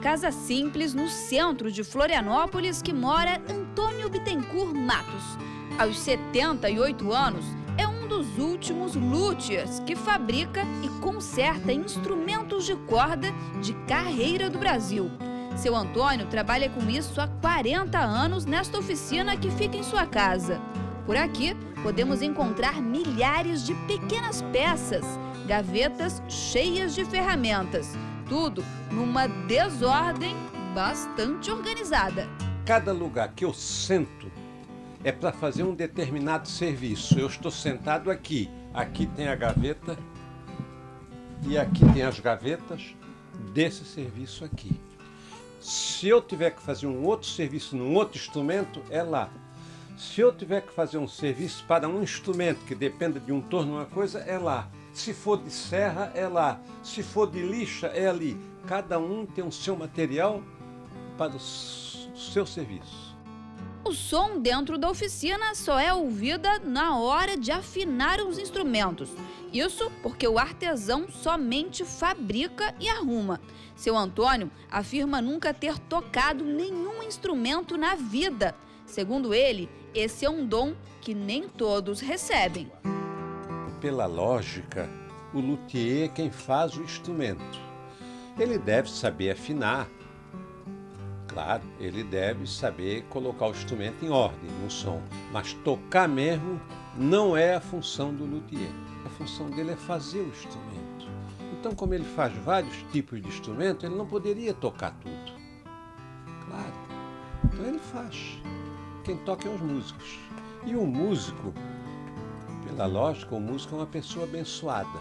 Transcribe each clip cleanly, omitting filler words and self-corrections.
casa simples no centro de Florianópolis que mora Antônio Bittencourt Matos. Aos 78 anos, é um dos últimos luthiers que fabrica e conserta instrumentos de corda de carreira do Brasil. Seu Antônio trabalha com isso há 40 anos nesta oficina que fica em sua casa. Por aqui, podemos encontrar milhares de pequenas peças, gavetas cheias de ferramentas, tudo numa desordem bastante organizada. Cada lugar que eu sento é para fazer um determinado serviço. Eu estou sentado aqui. Aqui tem a gaveta e aqui tem as gavetas desse serviço aqui. Se eu tiver que fazer um outro serviço num outro instrumento, é lá. Se eu tiver que fazer um serviço para um instrumento que dependa de um torno, uma coisa, é lá. Se for de serra, é lá. Se for de lixa, é ali. Cada um tem o seu material para o seu serviço. O som dentro da oficina só é ouvida na hora de afinar os instrumentos. Isso porque o artesão somente fabrica e arruma. Seu Antônio afirma nunca ter tocado nenhum instrumento na vida. Segundo ele, esse é um dom que nem todos recebem. Pela lógica, o luthier é quem faz o instrumento. Ele deve saber afinar. Claro, ele deve saber colocar o instrumento em ordem, no som. Mas tocar mesmo não é a função do luthier. A função dele é fazer o instrumento. Então, como ele faz vários tipos de instrumento, ele não poderia tocar tudo. Claro. Então ele faz. Quem toca é os músicos. E o músico, pela lógica, o músico é uma pessoa abençoada.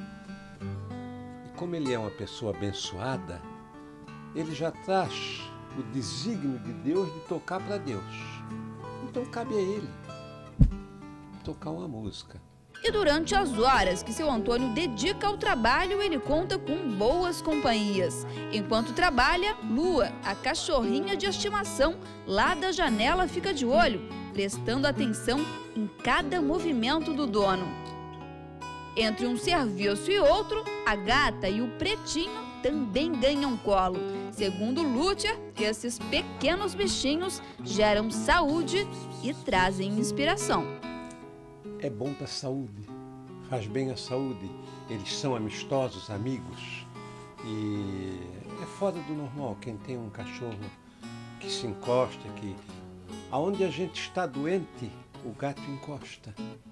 E como ele é uma pessoa abençoada, ele já traz o desígnio de Deus de tocar para Deus. Então cabe a ele tocar uma música. E durante as horas que seu Antônio dedica ao trabalho, ele conta com boas companhias. Enquanto trabalha, Lua, a cachorrinha de estimação, lá da janela fica de olho, prestando atenção em cada movimento do dono. Entre um serviço e outro, a gata e o pretinho também ganham colo. Segundo o luthier, esses pequenos bichinhos geram saúde e trazem inspiração. É bom para a saúde, faz bem à saúde. Eles são amistosos, amigos. E é fora do normal quem tem um cachorro que se encosta, que aonde a gente está doente, o gato encosta.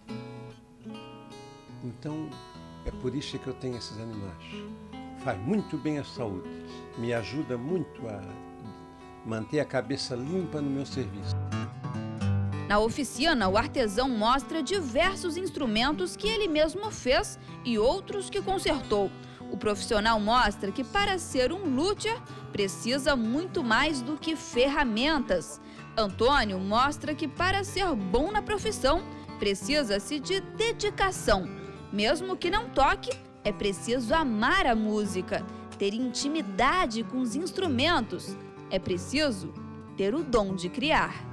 Então, é por isso que eu tenho esses animais. Faz muito bem à saúde, me ajuda muito a manter a cabeça limpa no meu serviço. Na oficina, o artesão mostra diversos instrumentos que ele mesmo fez e outros que consertou. O profissional mostra que para ser um luthier precisa muito mais do que ferramentas. Antônio mostra que para ser bom na profissão precisa-se de dedicação. Mesmo que não toque, é preciso amar a música, ter intimidade com os instrumentos. É preciso ter o dom de criar.